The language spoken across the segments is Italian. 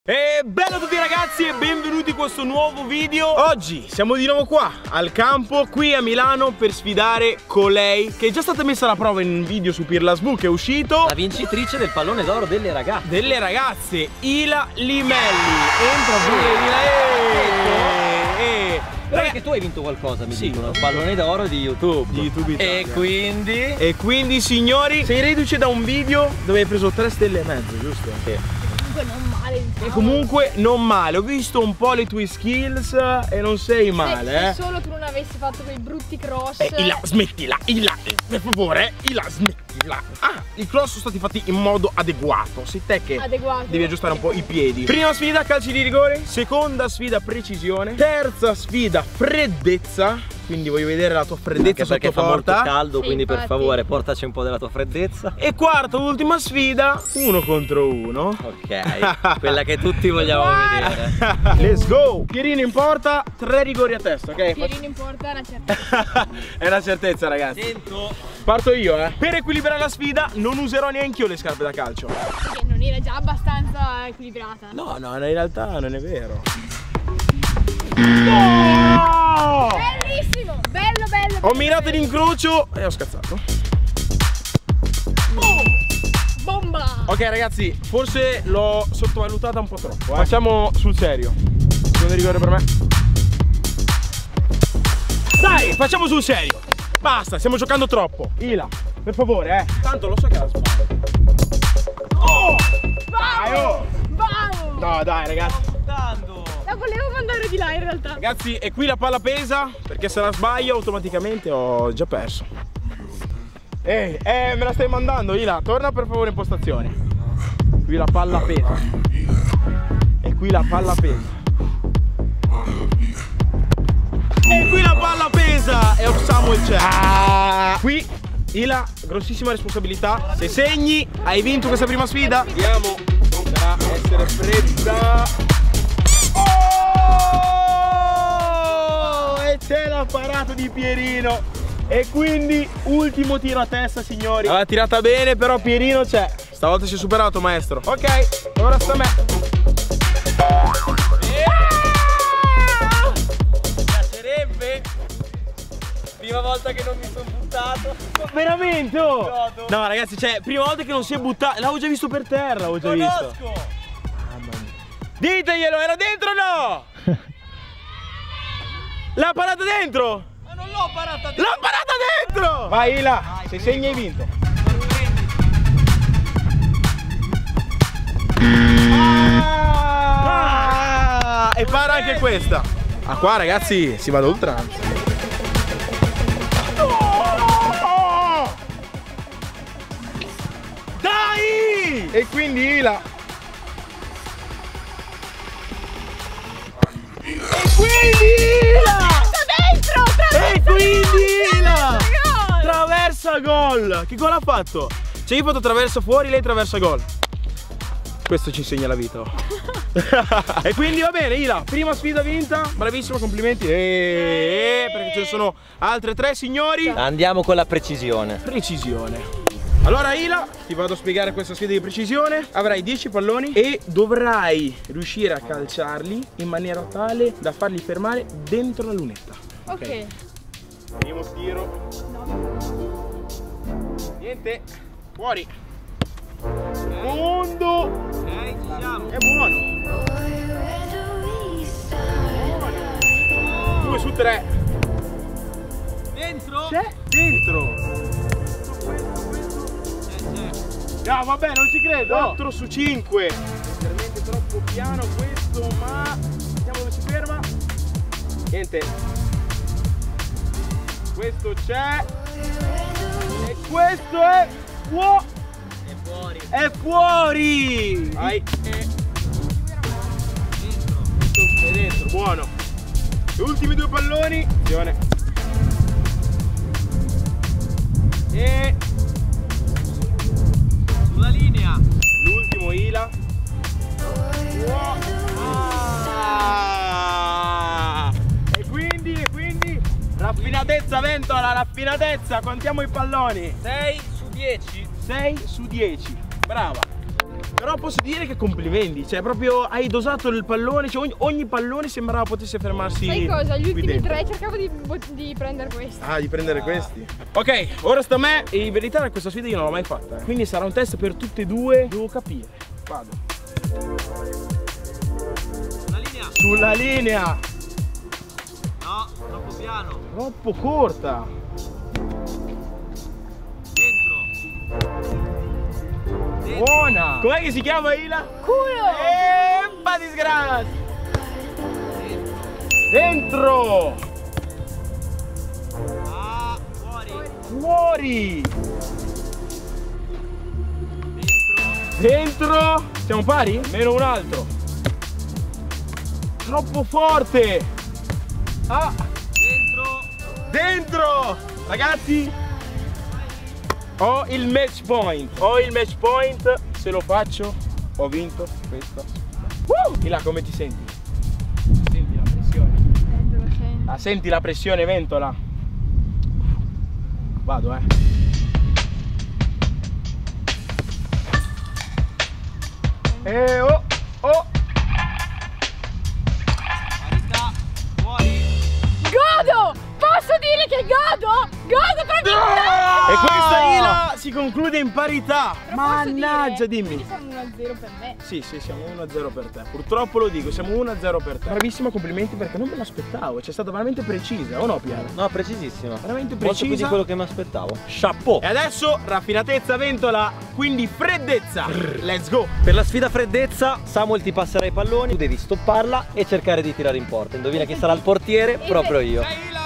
E bello a tutti ragazzi e benvenuti in questo nuovo video. Oggi siamo di nuovo qua al campo, qui a Milano, per sfidare colei che è già stata messa alla prova in un video su Pirlasbu che è uscito. La vincitrice del pallone d'oro delle ragazze. Delle ragazze, Ila Limelli. Entra pure Ila. Però anche tu hai vinto qualcosa, mi sì, dicono. Il pallone d'oro di YouTube. Di YouTube Italia. E quindi signori, sei reduce da un video dove hai preso 3 stelle e mezzo, giusto? Sì. Non male, diciamo. E comunque non male, ho visto un po' le tue skills e non sei male, Se solo tu non avessi fatto quei brutti cross. Ila, smettila, Ila, per favore, Ila, smettila. Ah, i cross sono stati fatti in modo adeguato. Sei te che devi aggiustare un po' i piedi. Prima sfida calci di rigore, seconda sfida precisione, terza sfida freddezza. Quindi voglio vedere la tua freddezza sotto perché fa porta. molto caldo, Sì, quindi infatti. per favore portaci un po' della tua freddezza. E quarta, ultima sfida, 1 contro 1. Ok, quella che tutti vogliamo vedere. Let's go! Pierino in porta, 3 rigori a testa, ok? Pierino in porta è una certa. È una certezza ragazzi. Sento. Parto io, Per equilibrare la sfida non userò neanche io le scarpe da calcio. Perché non era già abbastanza equilibrata. No, in realtà non è vero. No! Bellissimo! Bello. Ho mirato l'incrocio e ho scazzato. Bomba! Ok ragazzi, forse l'ho sottovalutata un po' troppo. Facciamo sul serio. Secondo rigore per me. Dai, facciamo sul serio. Basta, stiamo giocando troppo. Ila, per favore, Tanto lo so che la sbaglia. Oh! Dai, oh! Bravo! No, dai ragazzi. La volevo mandare di là in realtà. Ragazzi, e qui la palla pesa, perché se la sbaglio automaticamente ho già perso. Me la stai mandando, Ila. Torna per favore in postazione. Qui la palla pesa. E qui la palla pesa. E qui la palla pesa. E offsiamo il c'è. Qui, Ila, grossissima responsabilità. Se segni, hai vinto questa prima sfida. Vediamo. Dovrà essere fredda. E c'è la parata di Pierino. E quindi ultimo tiro a testa signori. L'ha tirata bene però Pierino c'è. Stavolta si è superato maestro. Ok, ora sta a me. Mi piacerebbe. Prima volta che non mi sono buttato. Veramente? Oh? No ragazzi, cioè, prima volta che non si è buttato. L'avevo già visto per terra, l'avevo già visto. Diteglielo, era dentro o no? L'ha parata dentro? Ma non l'ho parata dentro. L'ha parata dentro! Vai Ila, se segni hai vinto. E para anche questa. Ah qua ragazzi si va ad oltranza. Dai! E quindi Ila. E quindi Ila! E quindi Ila! Traversa gol! Che gol ha fatto? Cioè io ho fatto traversa fuori, lei traversa gol. Questo ci insegna la vita. E quindi va bene Ila, prima sfida vinta, bravissimo, complimenti. Perché ce ne sono altre 3 signori. Andiamo con la precisione. Precisione. Allora Ila, ti vado a spiegare questa sfida di precisione. Avrai 10 palloni e dovrai riuscire a calciarli in maniera tale da farli fermare dentro la lunetta. Ok. Primo tiro. No. Niente. Fuori. Secondo. Ok, ci siamo. È buono. 2 su 3. Dentro? C'è dentro. No vabbè, non ci credo. 4 su 5. Veramente troppo piano questo, ma vediamo dove si ferma. Niente. Questo c'è. E questo è fuori. È fuori. È fuori. Vai. Dentro. È dentro, buono. Gli ultimi 2 palloni. Attenzione. E Sulla linea. l'ultimo Ila. E quindi raffinatezza Ventola, raffinatezza, contiamo i palloni. 6 su 10. 6 su 10. Brava. Però posso dire che complimenti, cioè proprio hai dosato il pallone, cioè ogni pallone sembrava potesse fermarsi. Sai cosa? Gli qui ultimi dentro. 3 cercavo di prendere questi. Ah, di prendere questi. Ok, ora sta a me. E in verità questa sfida io non l'ho mai fatta. Quindi sarà un test per tutte e due. Devo capire. Vado. La linea. Sulla linea. No, troppo piano. Troppo corta. Dentro. Buona. Com'è che si chiama Ila? Culo! Eppa disgrazia. Dentro. Ah, fuori. Fuori. Dentro. Dentro. Siamo pari? Meno un altro. Troppo forte. Ah. Dentro. Dentro. Ragazzi, ho il match point. Ho il match point. Se lo faccio, ho vinto questa. Ila, come ti senti? Senti la pressione. Ah, senti la pressione, Ventola. Vado, oh, oh. Parità. Fuori. Godo! Posso dire che godo? Godo per E questa Ila si conclude in parità. Mannaggia, dimmi. Quindi siamo 1-0 per me. Sì, siamo 1-0 per te. Purtroppo lo dico, siamo 1-0 per te. Bravissima, complimenti perché non me l'aspettavo. C'è stata veramente precisa, o no, Piero? No, precisissima. Veramente Molto più di precisa. quello che mi aspettavo. Chapeau. E adesso raffinatezza, Ventola, quindi freddezza. Let's go. Per la sfida freddezza, Samuel ti passerà i palloni, tu devi stopparla e cercare di tirare in porta. Indovina chi sarà il portiere? Proprio io. Sei Ila.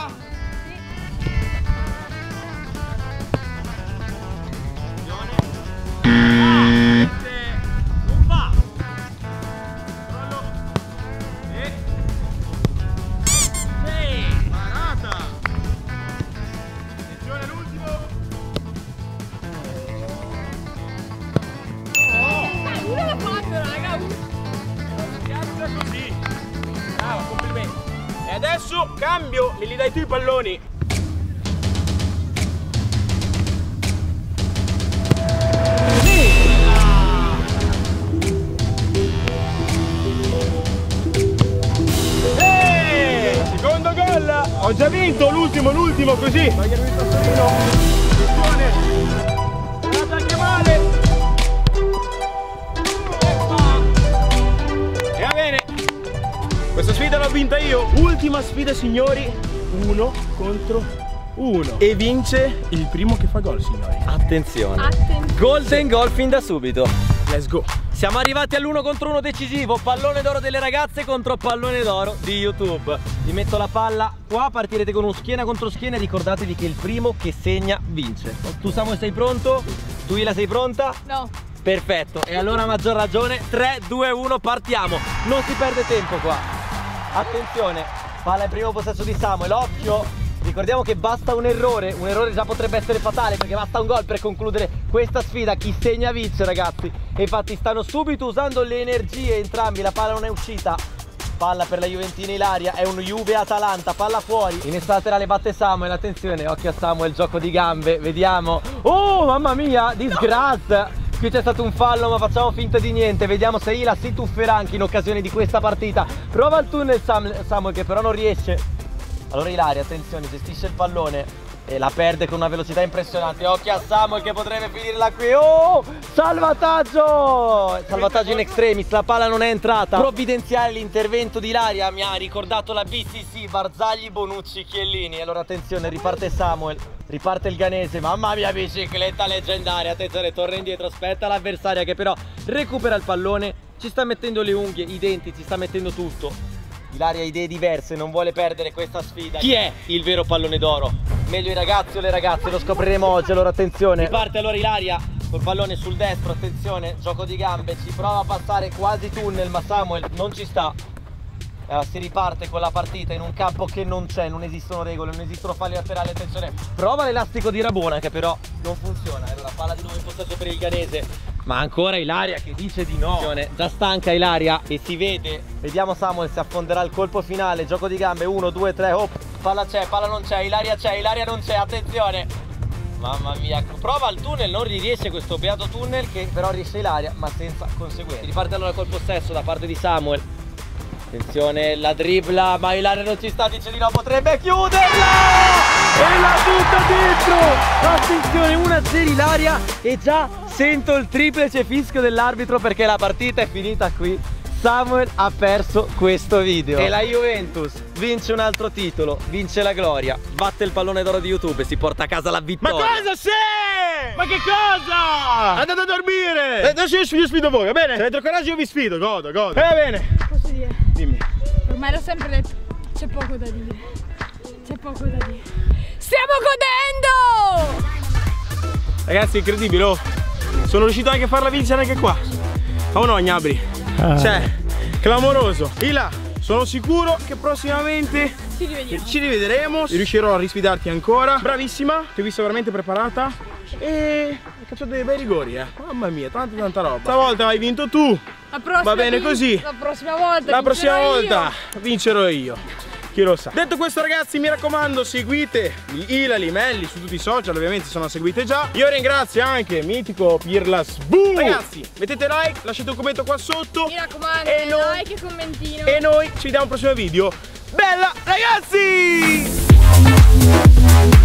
Non va. Crollo. E sì, parata. Attenzione all'ultimo. Uno l'ha fatto, raga. Piazza così. Brava, complimenti. E adesso cambio, li dai tu i palloni. Secondo gol! Ho già vinto l'ultimo così! Togliermi il pastorino! Attenzione! È andata anche male! E va bene! Questa sfida l'ho vinta io! Ultima sfida, signori! 1 contro 1. E vince il primo che fa gol, signori. Attenzione. Attenzione. Golden goal fin da subito. Let's go! Siamo arrivati all'1 contro 1 decisivo. Pallone d'oro delle ragazze contro pallone d'oro di YouTube. Vi metto la palla qua, partirete con un schiena contro schiena e ricordatevi che il primo che segna vince. Tu Samuel sei pronto? Tu Ila sei pronta? No. Perfetto, e allora a maggior ragione 3, 2, 1 partiamo. Non si perde tempo qua. Attenzione, palla in primo possesso di Samuel, occhio. Ricordiamo che basta un errore già potrebbe essere fatale perché basta un gol per concludere questa sfida. Chi segna vince, ragazzi. E infatti stanno subito usando le energie entrambi, la palla non è uscita. Palla per la Juventina Ilaria, è un Juve-Atalanta, palla fuori. In estrada laterale batte Samuel, attenzione, occhio a Samuel, gioco di gambe, vediamo. Oh, mamma mia, disgrazia. Qui c'è stato un fallo ma facciamo finta di niente. Vediamo se Ila si tufferà anche in occasione di questa partita. Prova il tunnel Samuel che però non riesce. Allora Ilaria, attenzione, gestisce il pallone e la perde con una velocità impressionante. Occhio a Samuel che potrebbe finirla qui. Oh, salvataggio! Salvataggio in extremis, la palla non è entrata. Provvidenziale l'intervento di Ilaria, mi ha ricordato la BCC, Barzagli, Bonucci, Chiellini. Allora attenzione, riparte Samuel, riparte il ghanese. Mamma mia, bicicletta leggendaria. Attenzione, torna indietro, aspetta l'avversaria che però recupera il pallone. Ci sta mettendo le unghie, i denti, ci sta mettendo tutto. Ilaria ha idee diverse, non vuole perdere questa sfida. Chi è il vero pallone d'oro? Meglio i ragazzi o le ragazze? Lo scopriremo oggi, allora attenzione. Parte allora Ilaria col pallone sul destro, attenzione, gioco di gambe, ci prova a passare quasi tunnel ma Samuel non ci sta. Si riparte con la partita in un campo che non c'è, non esistono regole, non esistono falli laterali, attenzione. Prova l'elastico di Rabona che però non funziona, allora palla di nuovo in possesso per il ghanese. Ma ancora Ilaria che dice di no. Già stanca Ilaria e si vede. Vediamo Samuel se affonderà il colpo finale. Gioco di gambe, 1, 2, 3, oh, palla c'è, palla non c'è, Ilaria non c'è, attenzione. Mamma mia, prova il tunnel, non riesce questo beato tunnel che però riesce Ilaria ma senza conseguenze. Riparte allora col possesso da parte di Samuel. Attenzione, la dribbla, ma Ilaria non ci sta, dice di no, potrebbe chiuderla! E la butta dentro! Attenzione, 1-0 Ilaria e già sento il triplice fischio dell'arbitro perché la partita è finita qui. Samuel ha perso questo video e la Juventus vince un altro titolo, vince la gloria, batte il pallone d'oro di YouTube e si porta a casa la vittoria. Ma cosa sei? Ma che cosa? Andate a dormire! Adesso io sfido voi, va bene? Se avete coraggio io vi sfido, godo. Va bene. Posso dire? Dimmi. Ormai l'ho sempre detto. C'è poco da dire. C'è poco da dire. Stiamo godendo! Ragazzi, incredibile, oh. Sono riuscito anche a farla vincere anche qua. Oh no, Gnabry. Cioè, clamoroso. Ila, sono sicuro che prossimamente ci rivedremo. Riuscirò a risfidarti ancora. Bravissima, ti ho visto veramente preparata. E hai cacciato dei bei rigori, Mamma mia, tanta roba. Stavolta hai vinto tu. Va bene così. La prossima volta. La prossima volta vincerò io. Chi lo sa. Detto questo, ragazzi, mi raccomando, seguite Ila Limelli su tutti i social, ovviamente se non seguite già. Io ringrazio anche mitico Pirlas Boom. Ragazzi, mettete like, lasciate un commento qua sotto. Mi raccomando, like e commentino. E noi ci vediamo al prossimo video. Bella, ragazzi!